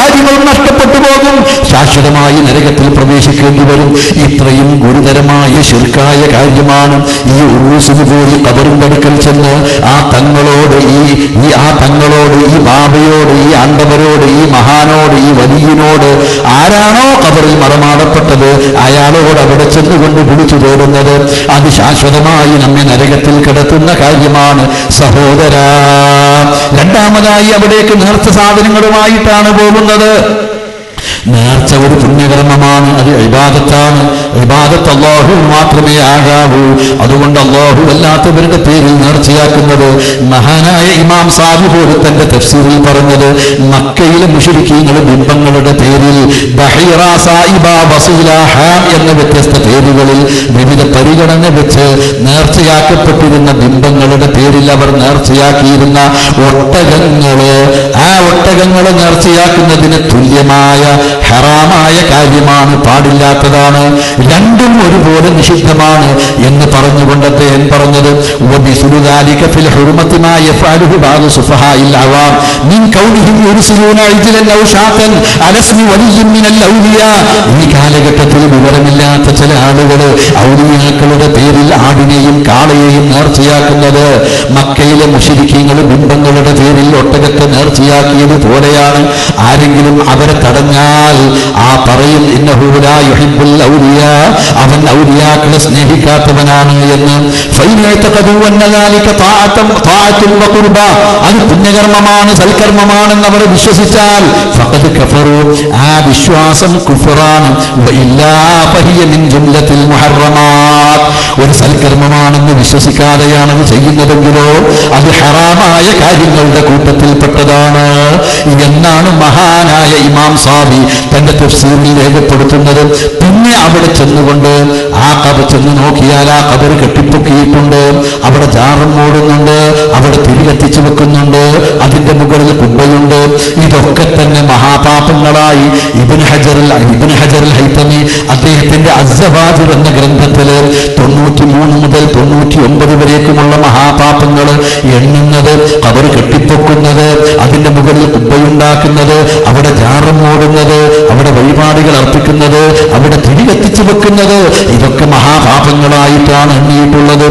കാര്യങ്ങളും നഷ്ടപ്പെട്ടു പോകും, ശാശ്വതമായി നരകത്തിൽ പ്രവേശിക്കേണ്ടി വരും. ഇത്രയും ഗുരുതരമായ ശിർക്കായ കാര്യമാണ്. ഈ ഉറൂസിന് പോയി ഖബറിന്റെ അടുക്കൽ ചെന്ന് ആ തങ്ങളോട് ഈ ബാബയോട്, ഈ ആണ്ടവരോട്, ഈ മഹാനോട്, ഈ വലിയനോട്, ആരാണോ ഖബറിൽ മറമാടപ്പെട്ടത് അയാളോട് അവിടെ ചെന്നുകൊണ്ട് വിളിച്ചു തേടുന്നത്, അത് ശാശ്വതമായി നമ്മെ നരകത്തിൽ കിടത്തുന്ന കാര്യമാണ് സഹോദരാ. രണ്ടാമതായി അവിടേക്ക് നേർച്ച സാധനങ്ങളുമായിട്ടാണ് പോകുന്നത്. നേർച്ച ഒരു പുണ്യകർമ്മമാണ്, അത് ഇബാദത്താണ്. ഇബാദത്ത് അല്ലാഹു മാത്രമേ ആകാവൂ. അതുകൊണ്ട് അല്ലാഹു അല്ലാത്തവരുടെ പേരിൽ നേർച്ചയാക്കുന്നത്, മഹാനായ ഇമാം സാബി പോലും തന്റെ തഫ്സീറിൽ പറഞ്ഞത്, മക്കയിലെ മുശ്രിക്കീങ്ങൾ ബിംബങ്ങളുടെ പേരിൽ ബഹീറ, സായിബ, വസീല, ഹാം എന്ന വ്യത്യസ്ത പേരുകളിൽ വിവിധ പരിഗണന വെച്ച് നേർച്ചയാക്കപ്പെട്ടിരുന്ന ബിംബങ്ങളുടെ പേരിൽ അവർ നേർച്ചയാക്കിയിരുന്ന ഒട്ടകങ്ങള്, ആ ഒട്ടകങ്ങളെ നേർച്ചയാക്കുന്നതിന് തുല്യമായ ഹറാമായ കാര്യമാണ്, പാടില്ലാത്തതാണ്. രണ്ടും ഒരുപോലെ നിഷിദ്ധമാണ് എന്ന് പറഞ്ഞുകൊണ്ട് അദ്ദേഹം പറഞ്ഞത്, ഈ കാലഘട്ടത്തിൽ വിവരമില്ലാത്ത ചില ആളുകൾ ഔലിയാക്കളുടെ പേരിൽ ആടിനെയും കാളയെയും നേർച്ചയാക്കുന്നത് മക്കയിലെ മുശ്രിക്കീങ്ങൾ ബിംബങ്ങളുടെ പേരിൽ ഒട്ടകത്തെ നേർച്ചയാക്കിയത് പോലെയാണ്. ആരെങ്കിലും അവരെ തടഞ്ഞാൽ ആ പറയും ഇന്നഹു ലാ യുഹിബ്ബുൽ ഔലിയാ, അവൻ ഔലിയാക്കളെ സ്നേഹിക്കാത്തവനാണ് എന്ന്. ഫൈനതഖദു അന്ന ദാലിക തആത്തുൽ വഖുർബ, അത് പുണ്യകർമ്മമാണ്, സൽക്കർമ്മമാണെന്ന് അവർ വിശ്വസിച്ചാൽ ഫഖദ് കഫറു, ആ വിശ്വാസം കുഫറാണ്. വഇല്ലാ ഫഹിയ മിൻ ജുംലത്തിൽ മുഹറമാത്, ഒരു സൽക്കർമ്മമാണെന്ന് വിശ്വസിക്കാതെയാണ് അത് ചെയ്യുന്നതെങ്കിലോ അത് ഹറാമായ കാര്യങ്ങളുടെ കൂട്ടത്തിൽപ്പെട്ടതാണ് എന്നാണ് മഹാനായ ഇമാം സാബി തന്റെ തഫ്സീറിൽ രേഖപ്പെടുത്തുന്നത്. പിന്നെ അവിടെ ചെന്നുകൊണ്ട് ആ ഖബർ ചെന്ന് നോക്കിയാൽ ആ ഖബർ കെട്ടിപ്പൊക്കിയിട്ടുണ്ട്, അവിടെ ജാറും മൂടുന്നുണ്ട്, അവിടെ തിരികെത്തിച്ചു വെക്കുന്നുണ്ട്, അതിന്റെ മുകളിൽ കുബ്ബയുണ്ട്. ഇതൊക്കെ തന്നെ മഹാപാപങ്ങളായി ഇബ്നു ഹജർ അൽ ഹൈതമി അദ്ദേഹത്തിന്റെ അസ്സവാജിർ എന്ന ഗ്രന്ഥത്തില് 93 മുതൽ 99 വരേക്കുമുള്ള മഹാപാപങ്ങൾ എണ്ണുന്നത്, ഖബർ കെട്ടിപ്പൊക്കുന്നത്, അതിന്റെ മുകളിൽ കുബ്ബയുണ്ടാക്കുന്നത്, അവിടെ ജാറും മൂടുന്നത്, അവിടെ വഴിപാടുകൾ അർപ്പിക്കുന്നത്, അവിടെ തിരികെത്തിച്ചു വെക്കുന്നത്, ഇതൊക്കെ മഹാപാപങ്ങളായിട്ടാണ് എണ്ണിയിട്ടുള്ളത്.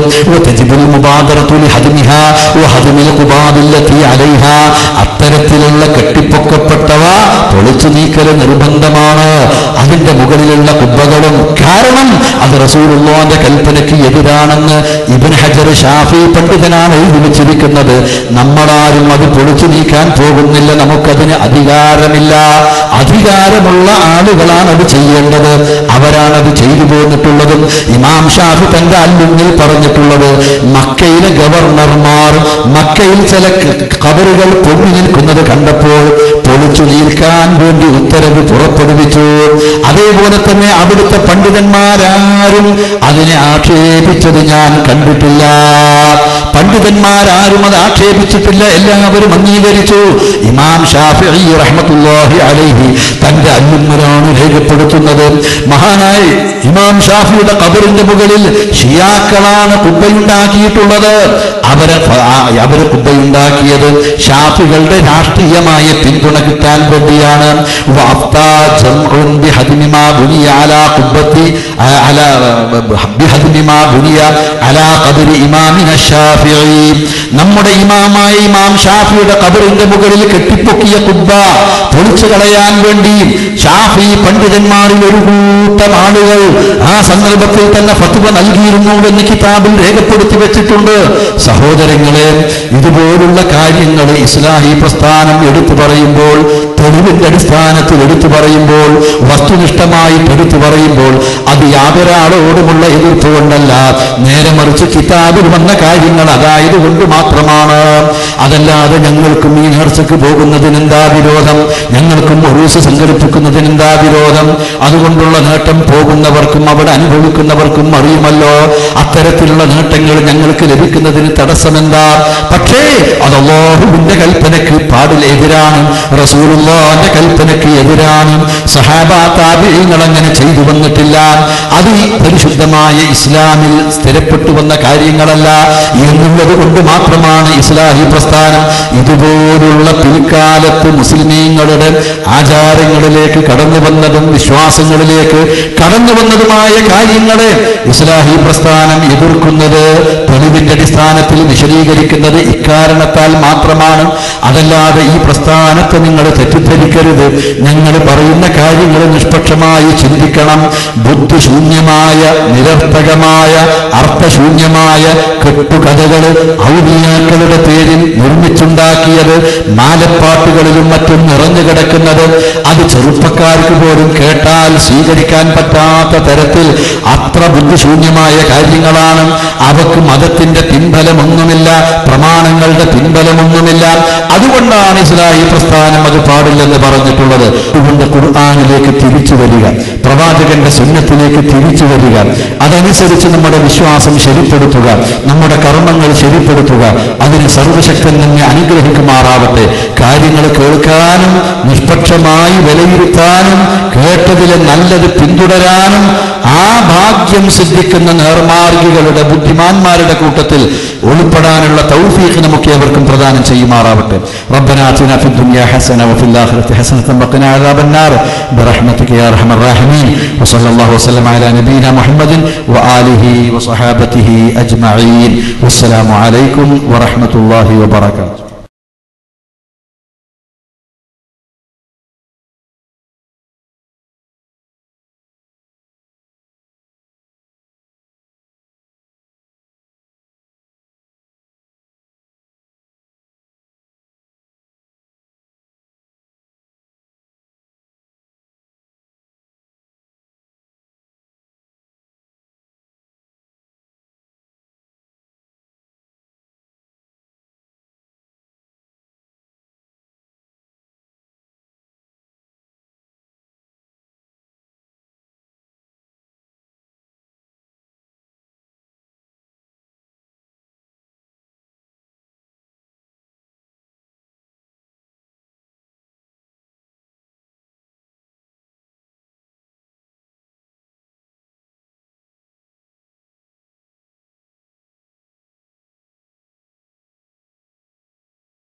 അത്തരത്തിലുള്ള കെട്ടിപ്പൊക്കപ്പെട്ടവ പൊളിച്ചു നീക്കൽ നിർബന്ധമാണ്, അതിന്റെ മുകളിലുള്ള കുബ്ബകളും. കാരണം അത് റസൂലുള്ളാഹിന്റെ കൽപ്പനയ്ക്ക് എതിരാണെന്ന് ഇബ്നു ഹജർ ഷാഫി പണ്ഡിതനാണ് എഴുതി വെച്ചിരിക്കുന്നത്. നമ്മളാരും അത് പൊളിച്ചു നീക്കാൻ പോകുന്നില്ല, നമുക്കതിന് അധികാരമില്ല. അധികാരമുള്ള ആളുകളാണ് അത് ചെയ്യേണ്ടത്, അവരാണ് അത് ചെയ്തു പോന്നിട്ടുള്ളതും. ഇമാം ഷാഫി തന്റെ അല്ലുങ്ങിൽ പറഞ്ഞിട്ടുള്ളത്, മക്കയിലെ ഗവർണർമാർ മക്കയിൽ ചില ഖബറുകൾ പൊങ്ങി നിൽക്കുന്നത് കണ്ടപ്പോൾ പൊളിച്ചു നീക്കാൻ വേണ്ടി ഉത്തരവ് പുറപ്പെടുവിച്ചു. അതേപോലെ തന്നെ അവിടുത്തെ പണ്ഡിതന്മാരാരും അതിനെ ആക്ഷേപിച്ചത് ഞാൻ കണ്ടിട്ടില്ല. പണ്ഡിതന്മാരാരും അത് ആക്ഷേപിച്ചിട്ടില്ല, എല്ലാവരും അംഗീകരിച്ചു. ഇമാം ഷാഫിഈ റഹ്മത്തുള്ളാഹി അലൈഹി തന്റെ അല്ലുമ്മലാണ് രേഖപ്പെടുത്തുന്നത്. മഹാനായ ഇമാം ഷാഫിയുടെ ഖബറിന്റെ മുകളിൽ ഷിയാക്കളാണ് കുബ്ബയുണ്ടാക്കിയിട്ടുള്ളത്. അവര് കുബ്ബയുണ്ടാക്കിയത് ഷാഫികളുടെ രാഷ്ട്രീയമായ പിന്തുണ കിട്ടാൻ വേണ്ടിയാണ്. നമ്മുടെ ഇമാമായ ഇമാം ഷാഫിയുടെ ഖബറിന്റെ മുകളിൽ കെട്ടിപ്പൊക്കിയ കുബ്ബ പൊളിച്ചു കളയാൻ വേണ്ടി ഷാഫി പണ്ഡിതന്മാരിൽ ഒരു കൂട്ടം ആളുകൾ ആ സന്ദർഭത്തിൽ തന്നെ ഫത്വ നൽകിയിരുന്നു എന്ന് കിതാബിൽ രേഖപ്പെടുത്തി വെച്ചിട്ടുണ്ട്. സഹോദരങ്ങളെ, ഇതുപോലുള്ള കാര്യങ്ങൾ ഇസ്ലാഹി പ്രസ്ഥാനം എടുത്തു പറയുമ്പോൾ, തെളിവിന്റെ അടിസ്ഥാനത്തിൽ എടുത്തു പറയുമ്പോൾ, വസ്തുനിഷ്ഠമായി എടുത്തു പറയുമ്പോൾ അത് യാതൊരാളോടുമുള്ള എതിർപ്പ് കൊണ്ടല്ല, നേരെ മറിച്ച് കിതാബിൽ വന്ന കാര്യങ്ങൾ അതായത് കൊണ്ട് മാത്രമാണ്. അതല്ലാതെ ഞങ്ങൾക്കും ഈ നേർച്ചയ്ക്ക് പോകുന്നതിന് എന്താ വിരോധം, ഞങ്ങൾക്കും ഉറൂസ് സംഘടിപ്പിക്കുന്നതിന് എന്താ വിരോധം? അതുകൊണ്ടുള്ള നേട്ടം പോകുന്നവർക്കും അവിടെ അനുഭവിക്കുന്നവർക്കും അറിയുമല്ലോ. അത്തരത്തിലുള്ള നേട്ടങ്ങൾ ഞങ്ങൾക്ക് ലഭിക്കുന്നതിന് തടസ്സമെന്താ? പക്ഷേ അത് അല്ലാഹുവിന്റെ കൽപ്പനയ്ക്ക് പാടിൽ എതിരാണ്. റസൂലുള്ളാഹി അള്ളാഹുവിന്റെ കൽപ്പനയ്ക്ക് എതിരാണ്. സഹാബാ താബിഈങ്ങൾ അങ്ങനെ ചെയ്തു വന്നിട്ടില്ല. അത് ഈ പരിശുദ്ധമായ ഇസ്ലാമിൽ സ്ഥിരപ്പെട്ടു വന്ന കാര്യങ്ങളല്ല എന്നുള്ളത് കൊണ്ട് മാത്രമാണ് ഇസ്ലാഹി പ്രസ്ഥാനം ഇതുപോലുള്ള പിൽക്കാലത്ത് മുസ്ലിമീങ്ങളുടെ ആചാരങ്ങളിലേക്ക് കടന്നു വന്നതും വിശ്വാസങ്ങളിലേക്ക് കടന്നു വന്നതുമായ കാര്യങ്ങളെ ഇസ്ലാഹി പ്രസ്ഥാനം എതിർക്കുന്നത്, തെളിവിന്റെ അടിസ്ഥാനത്തിൽ വിശദീകരിക്കുന്നത് ഇക്കാരണത്താൽ മാത്രമാണ്. അതല്ലാതെ ഈ പ്രസ്ഥാനത്തെ നിങ്ങൾ തെറ്റിദ്ധരിക്കരുത്. ഞങ്ങൾ പറയുന്ന കാര്യങ്ങൾ നിഷ്പക്ഷമായി ചിന്തിക്കണം. ബുദ്ധിശൂന്യമായ, നിരർത്ഥകമായ, അർത്ഥശൂന്യമായ കെട്ടുകഥകൾ ഔലിയാക്കളുടെ പേരിൽ നിർമ്മിച്ചുണ്ടാക്കിയത്, മാലപ്പാട്ടുകളിലും മറ്റും നിറഞ്ഞു കിടക്കുന്നത്, അത് ചെറുപ്പക്കാർക്ക് പോലും കേട്ടാൽ സ്വീകരിക്കാൻ പറ്റാത്ത തരത്തിൽ അത്ര ബുദ്ധിശൂന്യമായ കാര്യങ്ങളാണ്. അവക്ക് മതത്തിന്റെ പിൻബലമൊന്നുമില്ല, പ്രമാണങ്ങളുടെ പിൻബലമൊന്നുമില്ല. അതുകൊണ്ടാണ് ഇസ്ലാഹി പ്രസ്ഥാനം അത് പാടില്ലെന്ന് പറഞ്ഞിട്ടുള്ളത്. അതുകൊണ്ട് ഖുർആനിലേക്ക് തിരിച്ചു വരിക, പ്രവാചകന്റെ സുന്നത്തിലേക്ക് തിരിച്ചു വരിക, അതനുസരിച്ച് നമ്മുടെ വിശ്വാസം ശരിപ്പെടുത്തുക, നമ്മുടെ കർമ്മങ്ങൾ ശരിപ്പെടുത്തുക. അതിന് സർവശക്തൻ നമ്മെ അനുഗ്രഹിക്കുമാറാവട്ടെ. കാര്യങ്ങൾ കേൾക്കാനും നിഷ്പക്ഷമായി വിലയിരുത്താനും കേട്ടതിലെ നല്ലത് പിന്തുടരാനും ആ ഭാഗ്യം സിദ്ധിക്കുന്ന നേർമാർഗികളുടെ ബുദ്ധിമാന്മാരുടെ കൂട്ടത്തിൽ ഉൾപ്പെടാനുള്ള തൗഫീഖ് നമുക്ക് ഏവർക്കും പ്രദാനം ചെയ്യുമാറാവട്ടെ. റബ്ബനാ ആതിനാ ഫിദ് ദുനിയാ ഹസന വഫിൽ ആഖിറതി ഹസനതൻ വഖിനാ അദാബന്നാർ ബിറഹ്മതിക യാ അർഹമർ റഹീമീൻ. വസല്ലല്ലാഹു വസല്ലമ അലാ നബിയിനാ മുഹമ്മദിൻ വആലിഹി വസഹാബതിഹി അജ്മഈൻ. വസ്സലാമു അലൈക്കും വറഹ്മത്തുള്ളാഹി വബറകാതുഹു.